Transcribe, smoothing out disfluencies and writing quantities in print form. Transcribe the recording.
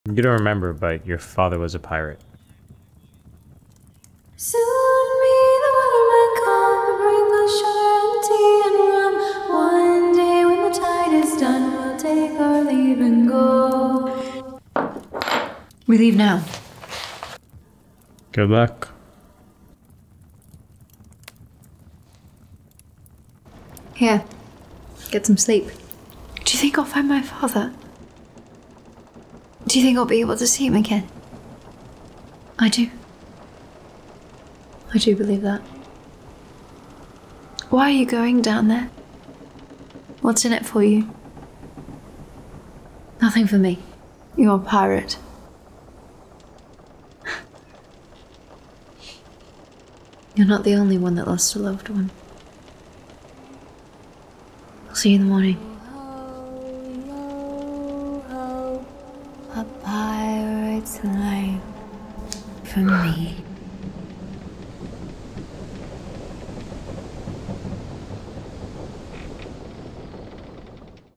You don't remember, but your father was a pirate. Soon may the weatherman come to bring us sugar and tea and rum. One day when the tide is done, we'll take our leave and go. We leave now. Good luck. Here, get some sleep. Do you think I'll find my father? Do you think I'll be able to see him again? I do. I do believe that. Why are you going down there? What's in it for you? Nothing for me. You're a pirate. You're not the only one that lost a loved one. I'll see you in the morning. A pirate's life for me.